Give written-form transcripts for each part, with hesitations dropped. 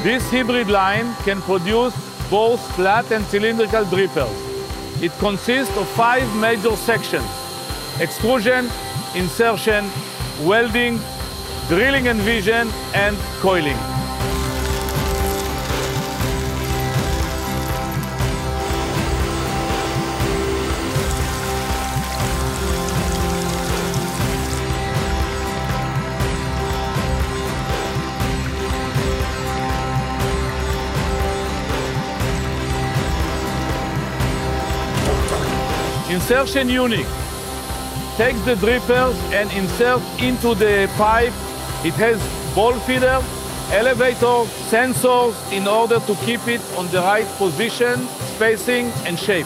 This hybrid line can produce both flat and cylindrical drippers. It consists of 5 major sections: extrusion, insertion, welding, drilling and vision, and coiling. Insertion unit takes the drippers and inserts into the pipe. It has ball feeder, elevator, sensors in order to keep it on the right position, spacing, and shape.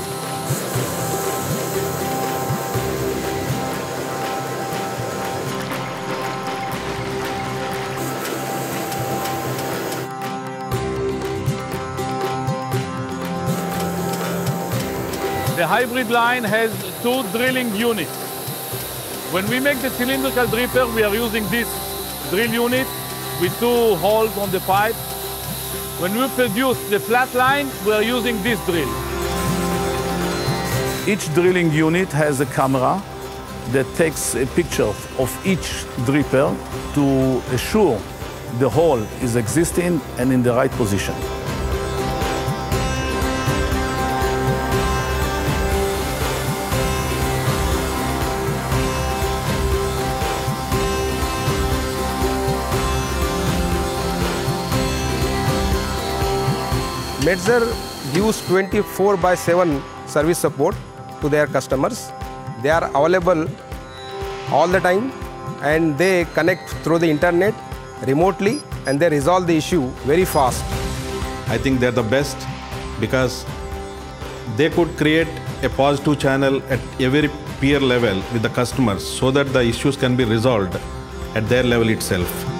The hybrid line has 2 drilling units. When we make the cylindrical dripper, we are using this drill unit with 2 holes on the pipe. When we produce the flat line, we are using this drill. Each drilling unit has a camera that takes a picture of each dripper to assure the hole is existing and in the right position. Metzer gives 24/7 service support to their customers. They are available all the time and they connect through the internet remotely and they resolve the issue very fast. I think they're the best because they could create a positive channel at every peer level with the customers so that the issues can be resolved at their level itself.